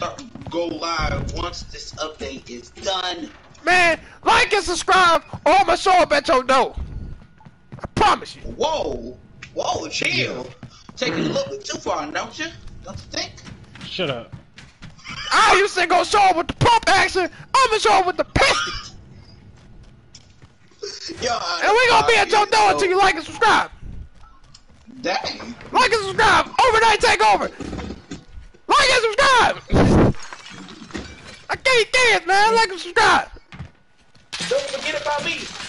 go live once this update is done. Man, like and subscribe, or I'm gonna show up at your door. I promise you. Whoa, chill. Taking a little bit too far, don't you? Don't you think? Shut up. I used to go show up with the pump action. I'm gonna show up with the pistons. Yo, and we gonna be at your door until you like and subscribe. Dang. Like and subscribe. Overnight takeover. Like and subscribe. I can't dance, man. Like and subscribe. Don't forget about me.